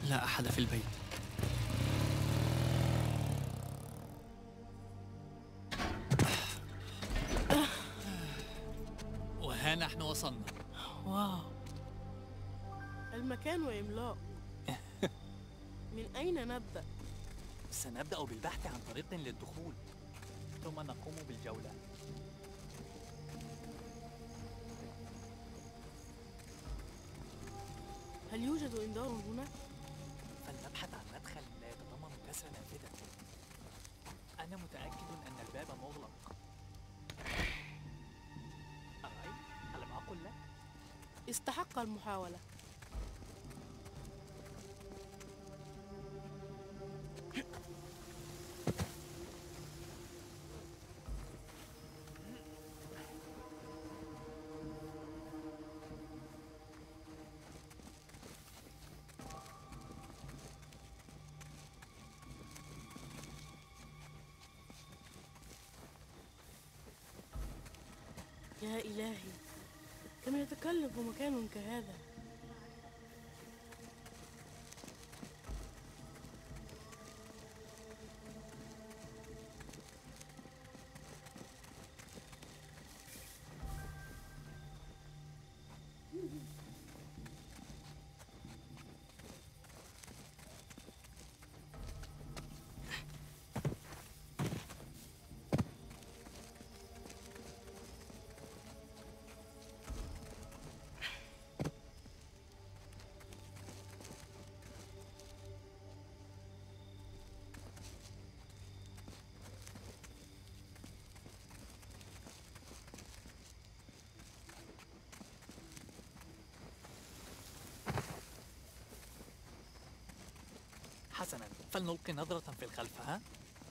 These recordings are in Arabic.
لا أحد في البيت. وها نحن وصلنا. واو، المكان عملاق. من أين نبدأ؟ سنبدأ بالبحث عن طريق للدخول، ثم نقوم بالجولة. هل يوجد إنذار هنا؟ فلنبحث عن مدخل لا يتضمن كسر نافذة. أنا متأكد أن الباب مغلق. أرأيت؟ ألم أقل لك؟ استحق المحاولة. يا إلهي، كم يتكلف مكان كهذا؟ حسناً، فلنلقي نظرة في الخلف. ها؟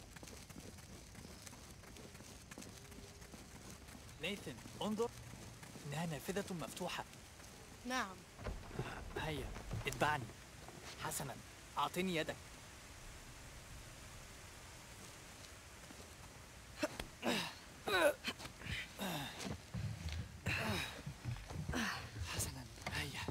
نيثن، انظر، إنها نافذة مفتوحة. نعم. هيا، اتبعني. حسناً، أعطني يدك. حسناً، هيا.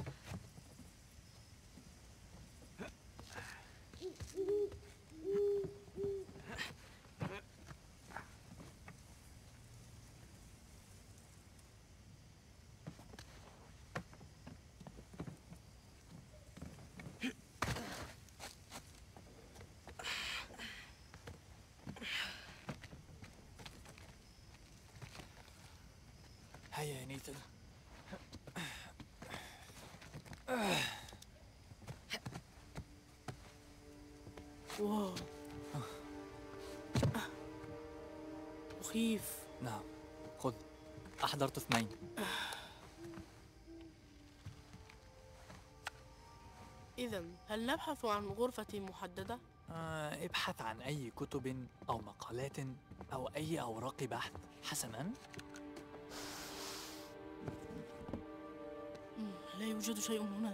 هيا يا نيثن. واو، مخيف. نعم، خذ، أحضرت 2. إذن هل نبحث عن غرفة محددة؟ ابحث عن أي كتب أو مقالات أو أي أوراق بحث. حسناً. لا يوجد شيء هنا.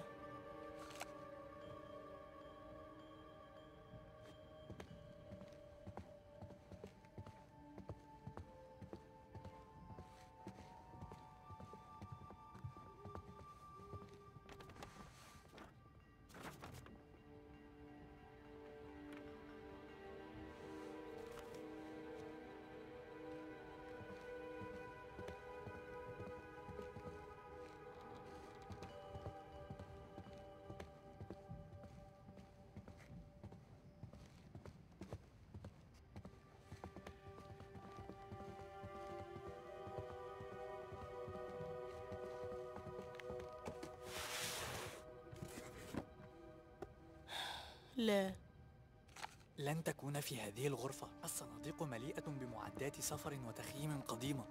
لا. لن تكون في هذه الغرفة. الصناديق مليئة بمعدات سفر وتخييم قديمة.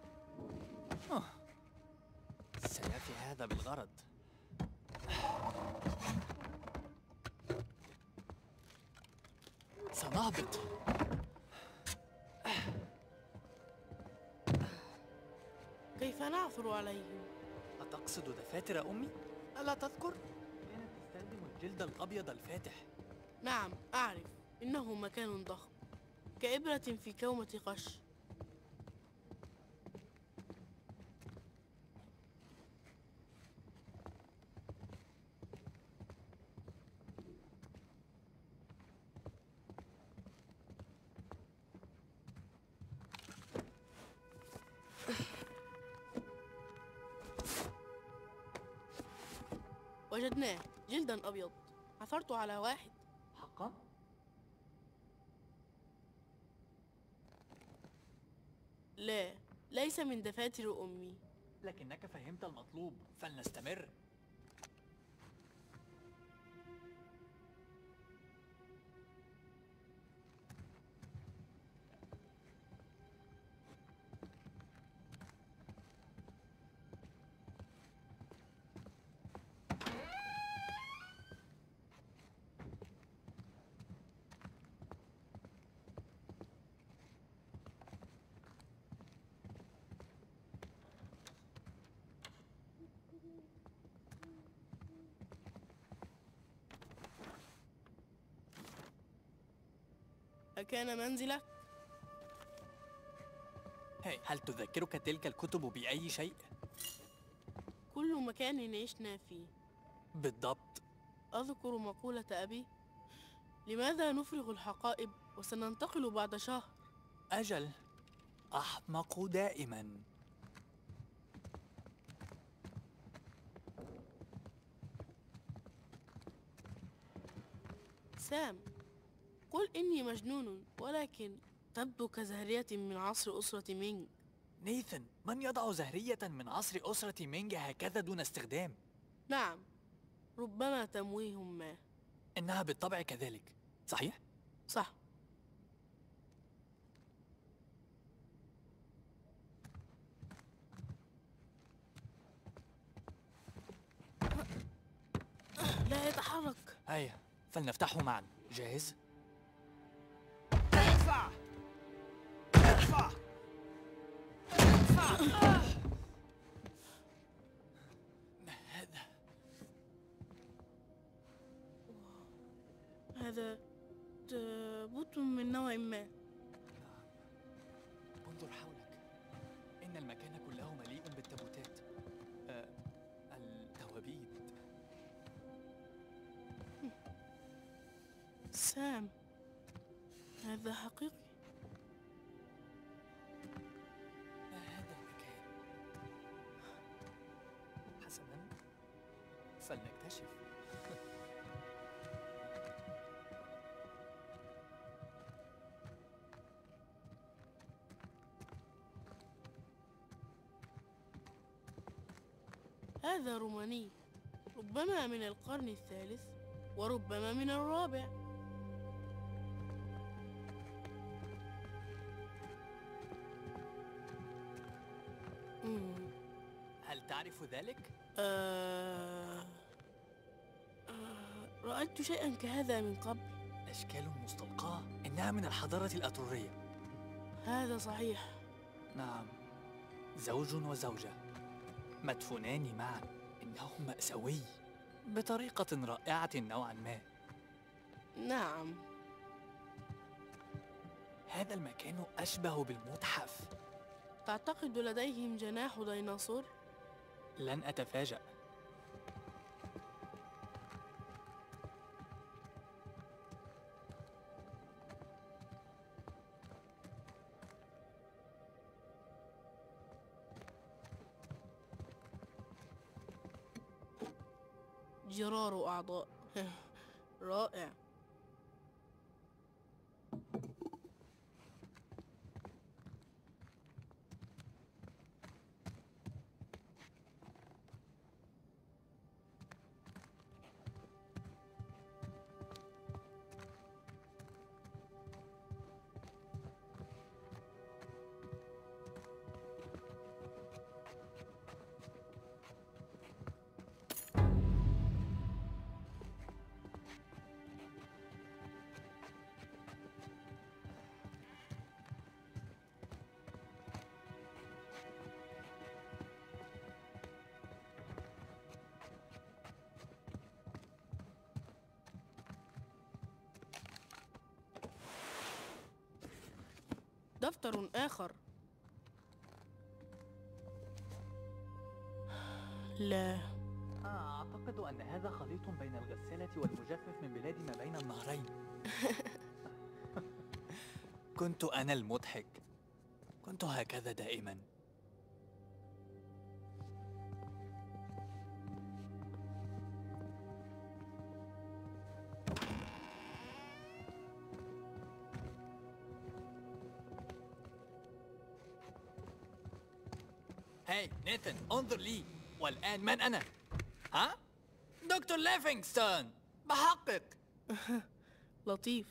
سيفي هذا بالغرض. سنهبط. كيف نعثر عليهم؟ أتقصد دفاتر أمي؟ ألا تذكر؟ كانت تستخدم الجلد الأبيض الفاتح. نعم أعرف، إنه مكان ضخم كإبرة في كومة قش. وجدناه جلدا أبيض، عثرت على واحد. حقا؟ لا، ليس من دفاتر أمي. لكنك فهمت المطلوب، فلنستمر. أكان منزلك؟ هل تذكرك تلك الكتب بأي شيء؟ كل مكان عشنا فيه. بالضبط. أذكر مقولة أبي: لماذا نفرغ الحقائب وسننتقل بعد شهر؟ أجل، أحمق دائما. سام، قل إني مجنون، ولكن تبدو كزهرية من عصر أسرة مينغ. نيثن، من يضع زهرية من عصر أسرة مينج هكذا دون استخدام؟ نعم، ربما تمويه ما. إنها بالطبع كذلك، صحيح؟ صح. لا يتحرك. هيا، فلنفتحه معا. جاهز؟ ادفع! ادفع! ادفع! ما هذا؟ هذا تابوت من نوع ما. انظر حولك، إن المكان كله مليء بالتابوتات. التوابيت. سام، هذا حقيقي. ما هذا المكان؟ حسناً، فلنكتشف. هذا روماني، ربما من القرن الثالث وربما من الرابع. هل تعرف ذلك؟ رأيت شيئا كهذا من قبل. أشكال مستلقاة، إنها من الحضارة الأترورية. هذا صحيح. نعم، زوج وزوجة مدفونان معا. إنه مأساوي بطريقة رائعة نوعا ما. نعم. هذا المكان أشبه بالمتحف. تعتقد لديهم جناح ديناصور؟ لن أتفاجأ. جرار أعضاء. رائع. دفتر آخر. لا، أعتقد أن هذا خليط بين الغسالة والمجفف من بلاد ما بين النهرين. كنت أنا المضحك. كنت هكذا دائما. هاي نيثن، انظر لي. والآن من أنا؟ ها؟ دكتور ليفينغستون، بحقق. لطيف.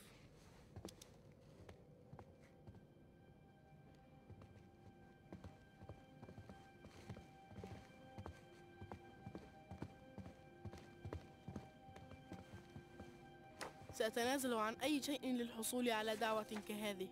سأتنازل عن أي شيء للحصول على دعوة كهذه.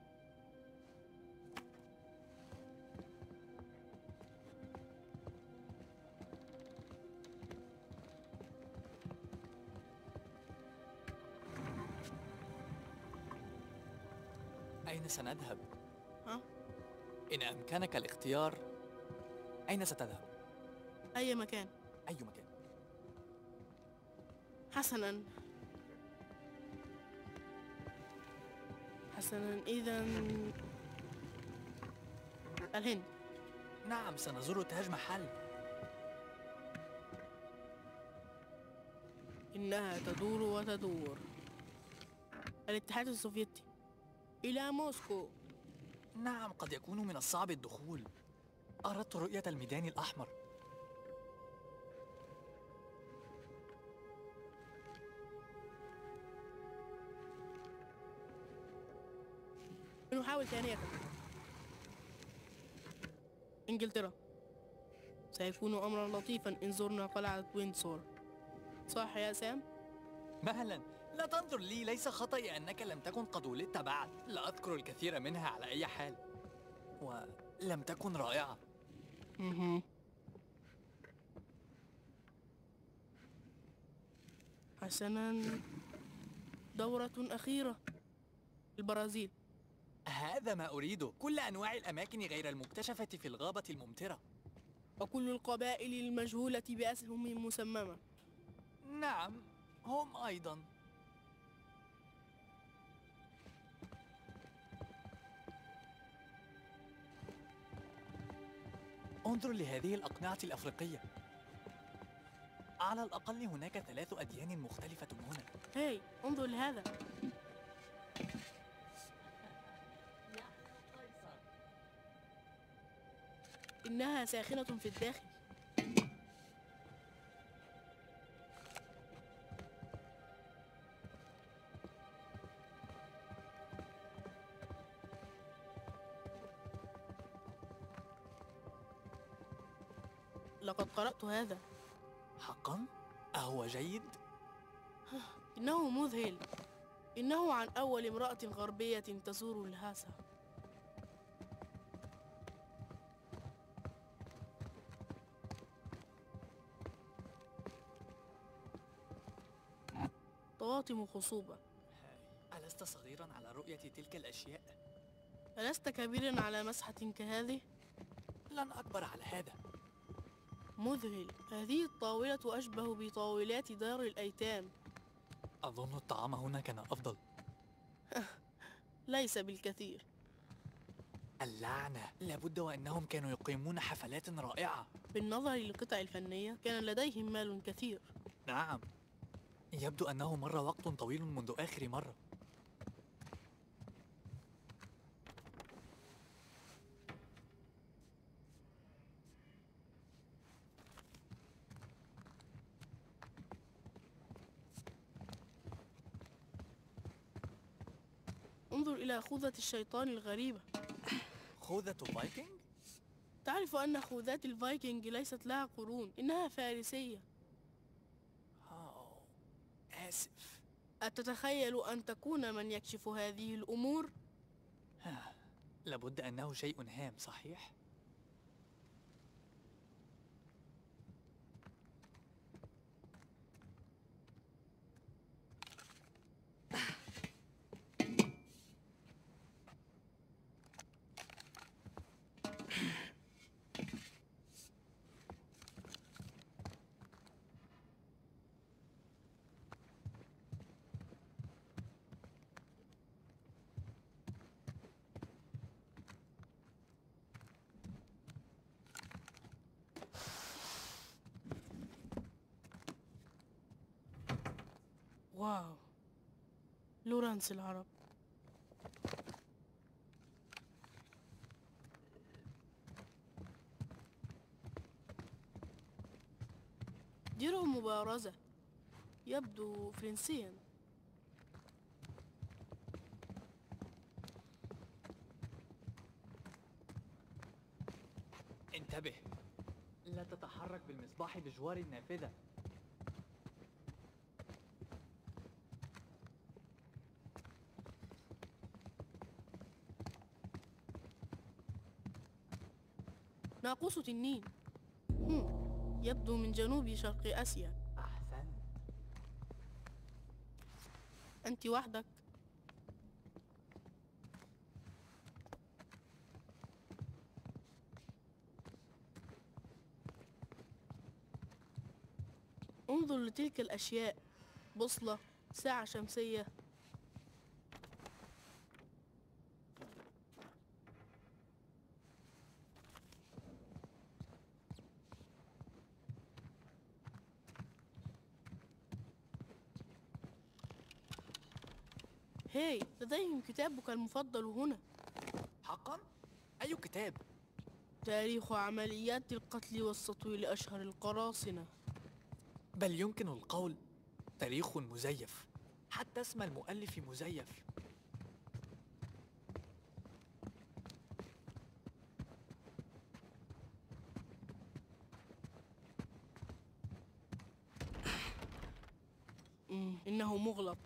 أين سنذهب؟ ها؟ إن أمكنك الاختيار، أين ستذهب؟ أي مكان. أي مكان؟ حسنا. حسنا، إذن الهند. نعم، سنزور تاج محل. إنها تدور وتدور. الاتحاد السوفيتي إلى موسكو. نعم، قد يكون من الصعب الدخول. أردت رؤية الميدان الأحمر. نحاول ثانية. إنجلترا. سيكون أمرا لطيفا إن زرنا قلعة ويندسور. صح يا سام؟ مهلا، لا تنظر لي، ليس خطأي أنك لم تكن قد ولدت بعد. لا أذكر الكثير منها على أي حال، ولم تكن رائعة. حسنا، دورة أخيرة. البرازيل. هذا ما أريده، كل أنواع الأماكن غير المكتشفة في الغابة الممطرة. وكل القبائل المجهولة بأسهم مسممة. نعم، هم أيضا. انظر لهذه الأقنعة الأفريقية. على الأقل هناك 3 أديان مختلفة هنا. هاي، انظر لهذا. إنها ساخنة في الداخل. لقد قرأت هذا. حقا؟ أهو جيد؟ إنه مذهل. إنه عن أول امرأة غربية تزور الهاسا. طواطم خصوبة. ألست صغيرا على رؤية تلك الأشياء؟ ألست كبيرا على مسحة كهذه؟ لن أكبر على هذا. مذهل. هذه الطاولة أشبه بطاولات دار الأيتام. أظن الطعام هنا كان أفضل. ليس بالكثير. اللعنة، لابد وأنهم كانوا يقيمون حفلات رائعة. بالنظر للقطع الفنية كان لديهم مال كثير. نعم، يبدو أنه مر وقت طويل منذ آخر مرة. انظر إلى خوذة الشيطان الغريبة. خوذة فايكنج؟ تعرف أن خوذات الفايكنج ليست لها قرون، إنها فارسية. آسف. أتتخيل أن تكون من يكشف هذه الأمور؟ لابد أنه شيء هام، صحيح؟ واو، لورانس العرب. مبارزة، يبدو فرنسيا. انتبه، لا تتحرك بالمصباح بجوار النافذة. ناقوس تنين. يبدو من جنوب شرق آسيا. أحسنت. أنت وحدك؟ انظر لتلك الأشياء، بوصلة، ساعة شمسية. هاي، لديهم كتابك المفضل هنا. حقا؟ أي كتاب؟ تاريخ عمليات القتل والسطو لأشهر القراصنة. بل يمكن القول تاريخ مزيف، حتى اسم المؤلف مزيف. إنه مغلق.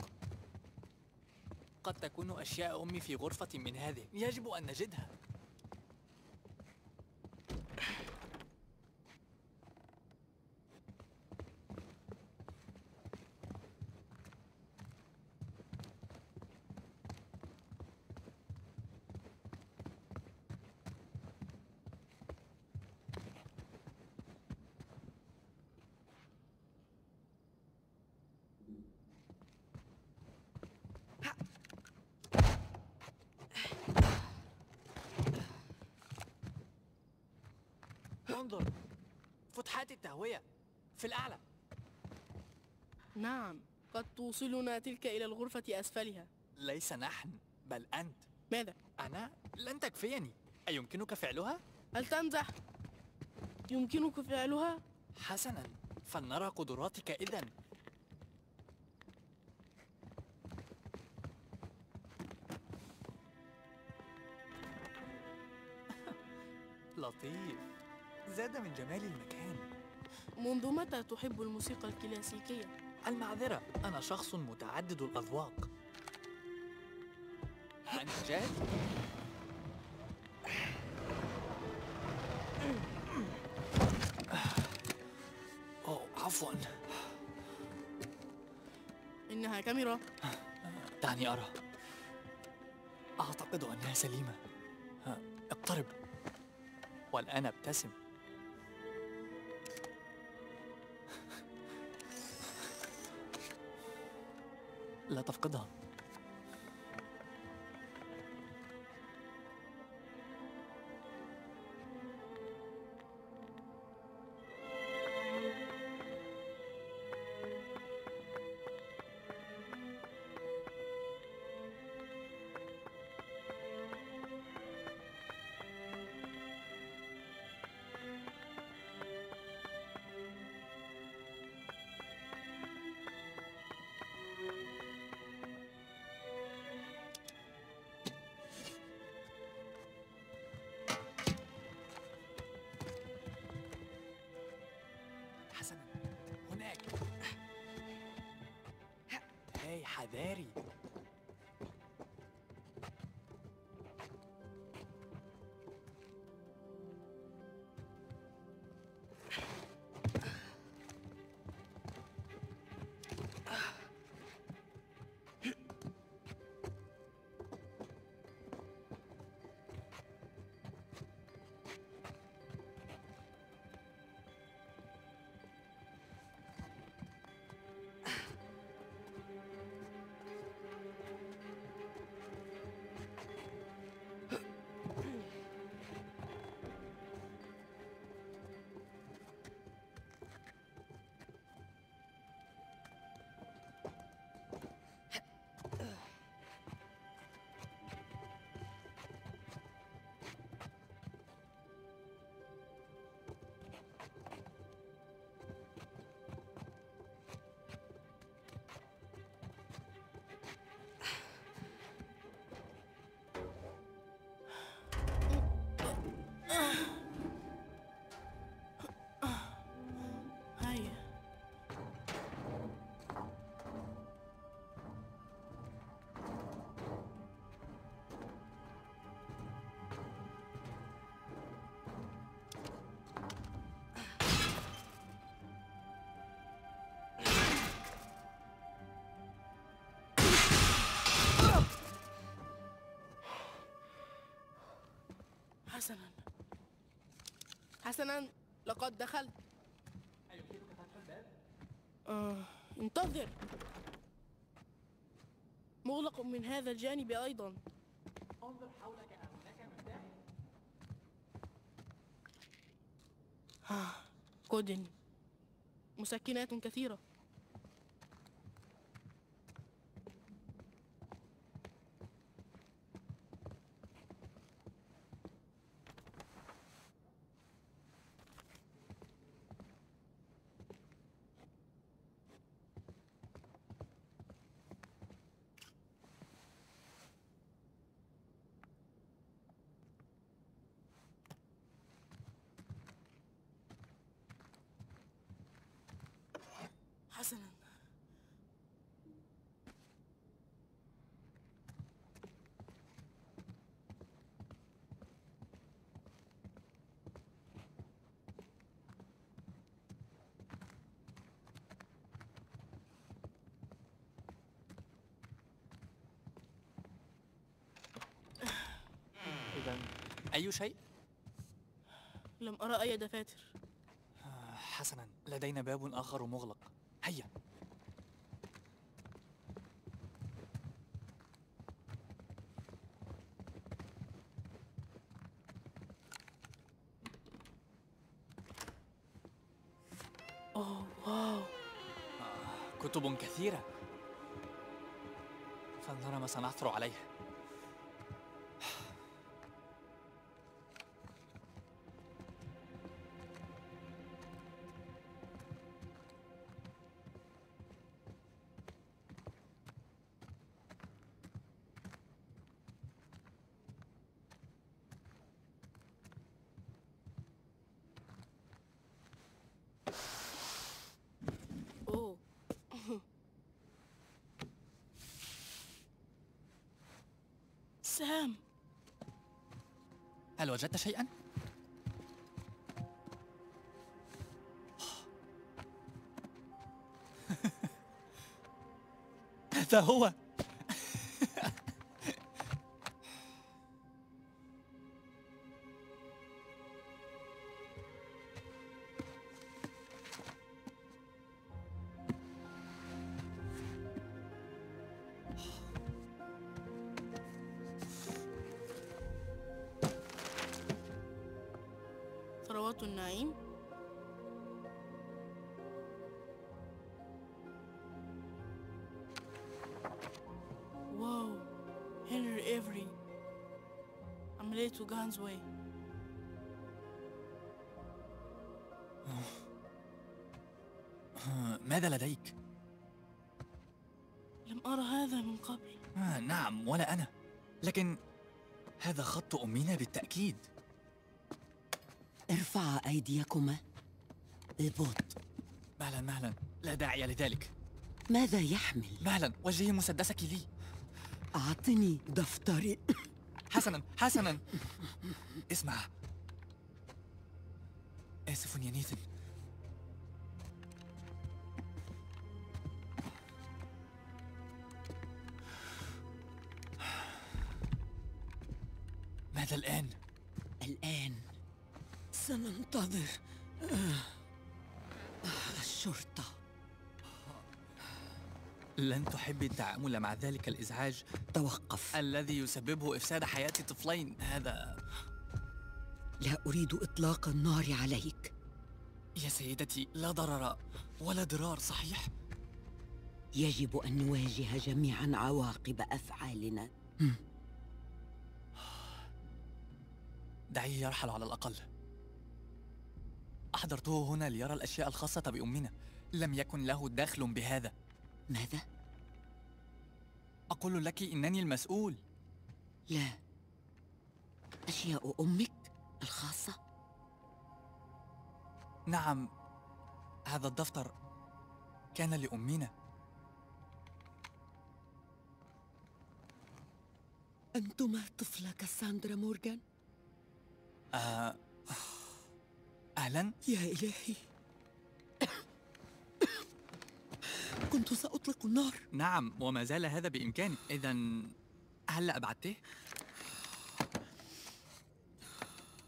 قد تكون أشياء أمي في غرفة من هذه، يجب أن نجدها. انظر، فتحات التهوية في الأعلى. نعم، قد توصلنا تلك إلى الغرفة أسفلها. ليس نحن، بل أنت. ماذا؟ أنا لن تكفيني. أيمكنك فعلها؟ هل تمزح؟ يمكنك فعلها؟ حسناً، فلنرى قدراتك إذن. لطيف، زاد من جمال المكان. منذ متى تحب الموسيقى الكلاسيكية؟ المعذرة، أنا شخص متعدد الأذواق. أنت جاهز؟ أوه، عفواً. إنها كاميرا. دعني أرى. أعتقد أنها سليمة. اقترب، والآن ابتسم. لا تفقدها. حسنا، هناك. هاي حذاري. حسنا حسنا، لقد دخلت. أيمكنك فتح الباب؟ انتظر، مغلق من هذا الجانب أيضا. انظر حولك، أهناك مفتاح؟ كودن، مسكنات كثيرة. حسنا، إذا أي شيء؟ لم أرى أي دفاتر. حسنا، لدينا باب آخر مغلق. هيا. أوه واو، كتب كثيرة. فلنرى ما سنعثر عليه. أوه سام، هل وجدت شيئا؟ هذا هو. ثروات النعيم. واو، هنري إيفري، عملية غانزواي. ماذا لديك؟ لم أرى هذا من قبل. نعم، ولا أنا. لكن هذا خط أمنا بالتأكيد. ارفعا أيديكما ببطء. مهلا مهلا، لا داعي لذلك. ماذا يحمل؟ مهلا، وجهي مسدسك لي. أعطني دفتري. حسنا حسنا، اسمع. آسف يا نيثن. ماذا الآن؟ الآن سننتظر الشرطة. لن تحبي التعامل مع ذلك الإزعاج توقف. الذي يسببه إفساد حياة طفلين. هذا... لا أريد إطلاق النار عليك. يا سيدتي، لا ضرر ولا ضرار، صحيح؟ يجب أن نواجه جميعا عواقب أفعالنا. دعيه يرحل على الأقل. أحضرته هنا ليرى الأشياء الخاصة بأمنا. لم يكن له دخل بهذا. ماذا؟ أقول لك إنني المسؤول. لا، أشياء أمك الخاصة؟ نعم، هذا الدفتر كان لأمنا. أنتما طفلة كاساندرا مورغان؟ أهلا. يا إلهي، كنت سأطلق النار. نعم، وما زال هذا بإمكاني. إذن هل أبعدته؟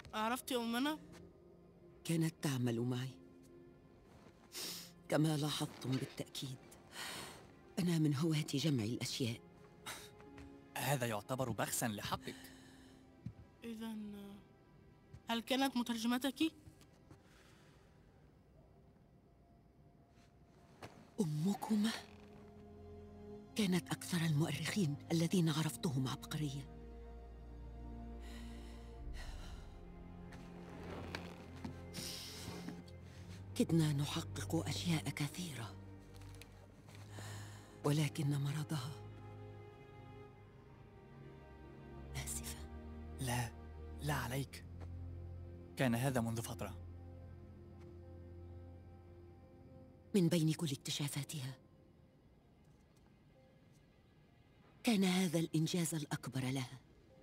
عرفت يا أمنا؟ كانت تعمل معي. كما لاحظتم بالتأكيد، أنا من هواة جمع الأشياء. هذا يعتبر بخسا لحقك. إذا هل كانت مترجمتك؟ أمكما كانت أكثر المؤرخين الذين عرفتهم عبقرية. كدنا نحقق أشياء كثيرة، ولكن مرضها. آسفة. لا، لا عليك. كان هذا منذ فترة. من بين كل اكتشافاتها، كان هذا الإنجاز الأكبر لها.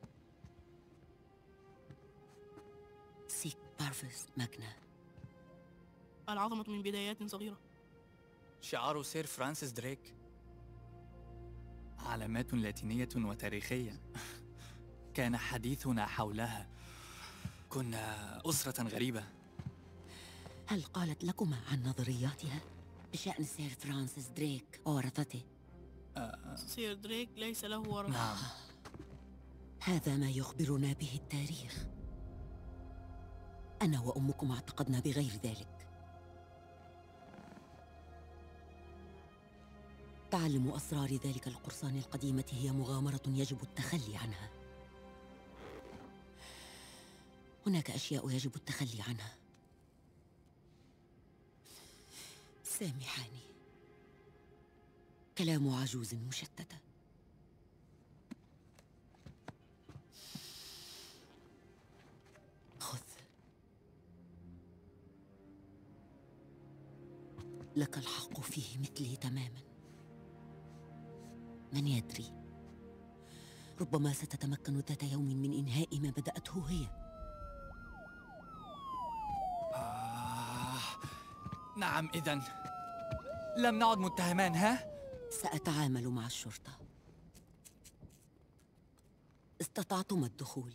سيك بارفس ماغنا. العظمة من بدايات صغيرة. شعار سير فرانسيس دريك. علامات لاتينية وتاريخية. كان حديثنا حولها. كنا أسرة غريبة. هل قالت لكما عن نظرياتها بشأن سير فرانسيس دريك وورثته؟ سير دريك ليس له ورثة. نعم. هذا ما يخبرنا به التاريخ. أنا وأمكم اعتقدنا بغير ذلك. تعلم أسرار ذلك القرصان القديمة هي مغامرة يجب التخلي عنها. هناك أشياء يجب التخلي عنها. سامحاني، كلام عجوز مشتتة. خذ، لك الحق فيه مثلي تماما. من يدري، ربما ستتمكن ذات يوم من إنهاء ما بدأته هي. نعم، إذن لم نعد متهمان، ها؟ سأتعامل مع الشرطة. استطعتما الدخول،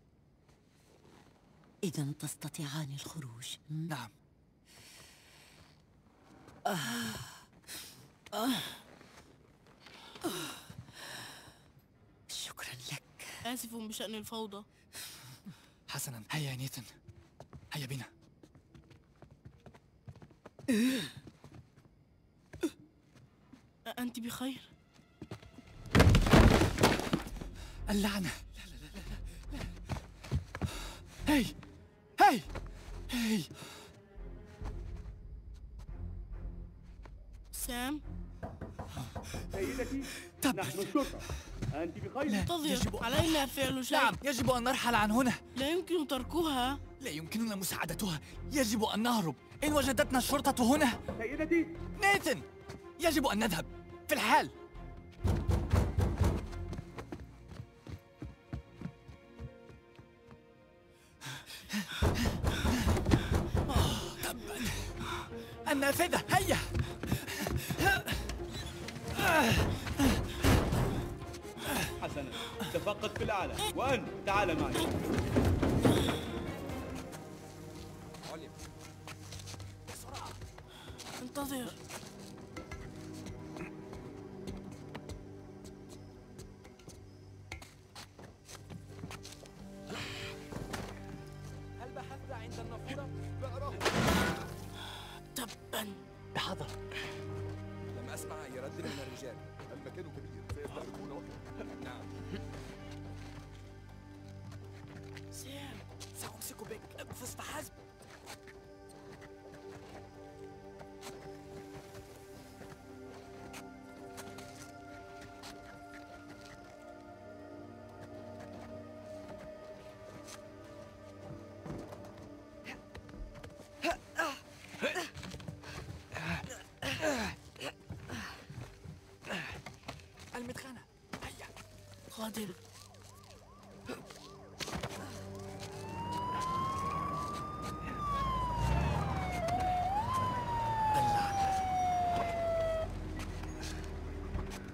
إذن تستطيعان الخروج. نعم. شكرا لك. آسف بشأن الفوضى. حسنا، هيا يا نيثن، هيا بنا. أنت بخير؟ اللعنة. لا. هاي هاي هاي. سام؟ سيدتي، نحن الشرطة. أنت بخير؟ انتظر، علينا فعل شيء. نعم، يجب أن نرحل عن هنا. لا يمكن تركها. لا يمكننا مساعدتها. يجب أن نهرب. إن وجدتنا الشرطة هنا. سيدتي، نيثن، يجب أن نذهب في الحال. تبا. النافذة، هيا. حسنا، تفقد في الأعلى، وأنت تعال معي. انتظر. هل بحثت عند النافورة؟ بأراه. تبا. بحذر. لم أسمع أي رد من الرجال. المكان كبير، سيستغرقون وقتا. نعم. سام، سأمسك بك فاستحسب. المدخنة، هيا. قادر.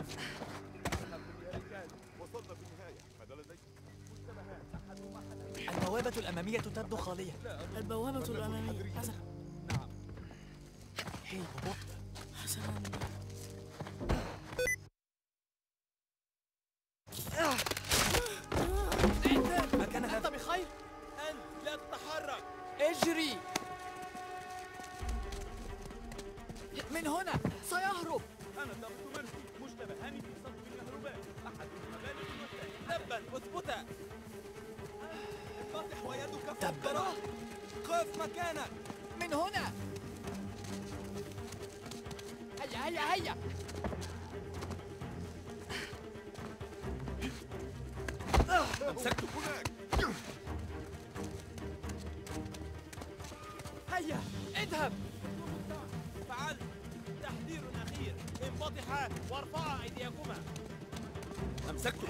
وصلنا في النهاية. ماذا لديك؟ مشتبهات. أحدهما حدث. البوابة الأمامية تبدو خالية. البوابة الأمامية. حسنا. نعم. هي ببطء. حسنا. أكان هذا بخير؟ أنت لا تتحرك. اجري! من هنا سيهرب. أنا ضربت منه مشتبهان في صدق الكهرباء، أحد المباني والثاني. تبا اثبتا. انفتح ويدك تبا. قف مكانك. من هنا. هيا هيا هيا. أمسكته هناك. هيا اذهب. فعلت. تحذير أخير، انفتحا وارفعا أيديكما. أمسكته.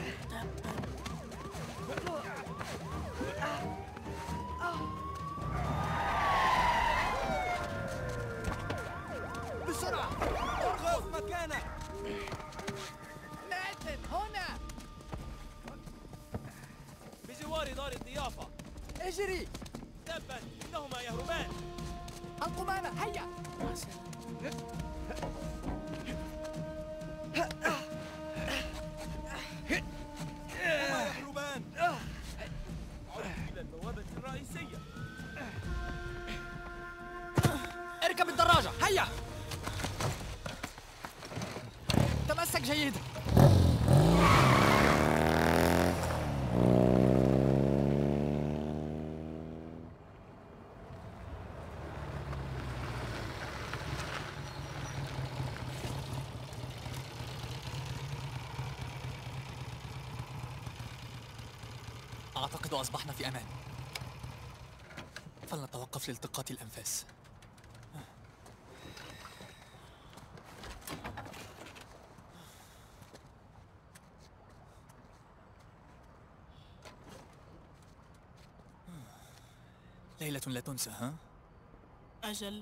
بسرعة. قف مكانك. ناتن هنا. بجوار دار الضيافة. اجري. تبا إنهما يهربان. القمامة هيا. هما يهربان. عد إلى البوابة الرئيسية. اركب الدراجة هيا. تمسك جيدا. أعتقد أصبحنا في أمان. فلنتوقف لالتقاط الأنفاس. ليلة لا تنسى، ها؟ أجل.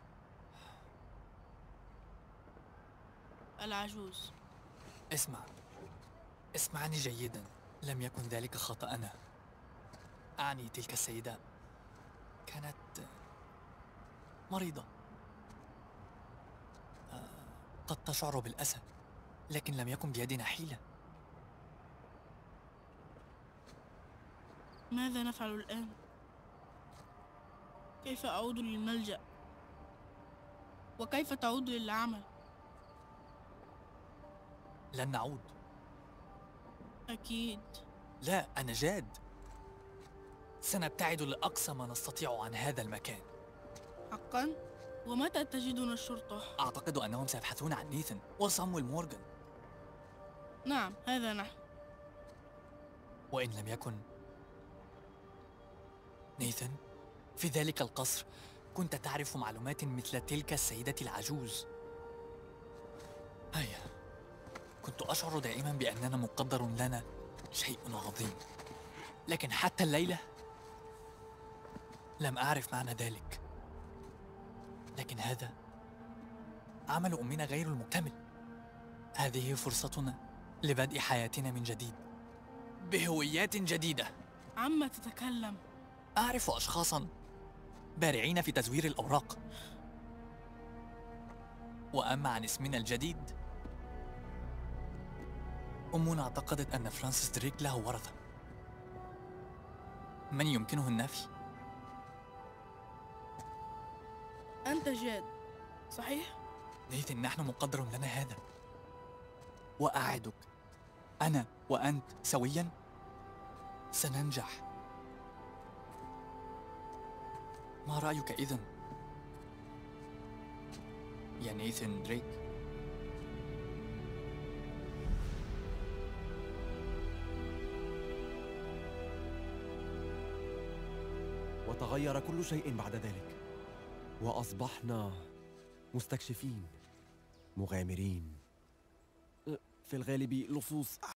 العجوز. اسمعني جيدا. لم يكن ذلك خطأنا. أعني تلك السيدة كانت مريضة. قد تشعر بالأسى، لكن لم يكن بيدنا حيلة. ماذا نفعل الآن؟ كيف أعود للملجأ؟ وكيف تعود للعمل؟ لن نعود. أكيد. لا، أنا جاد. سنبتعد لأقصى ما نستطيع عن هذا المكان. حقا؟ ومتى تجدنا الشرطة؟ أعتقد أنهم سيبحثون عن نيثن وصامويل مورغان. نعم، هذا نحن. وإن لم يكن نيثن، في ذلك القصر كنت تعرف معلومات مثل تلك السيدة العجوز. هيا، كنت أشعر دائما بأننا مقدر لنا شيء عظيم، لكن حتى الليلة لم أعرف معنى ذلك. لكن هذا عمل أمنا غير المكتمل. هذه فرصتنا لبدء حياتنا من جديد بهويات جديدة. عما تتكلم؟ أعرف أشخاصاً بارعين في تزوير الأوراق. وأما عن اسمنا الجديد، أمنا اعتقدت أن فرانسيس دريك له ورثة من يمكنه النفي. أنت جاد، صحيح؟ نيثن، نحن مقدر لنا هذا، وأعدك أنا وأنت سوياً سننجح. ما رأيك إذن يا نيثن دريك؟ وتغير كل شيء بعد ذلك، وأصبحنا مستكشفين، مغامرين، في الغالب لصوص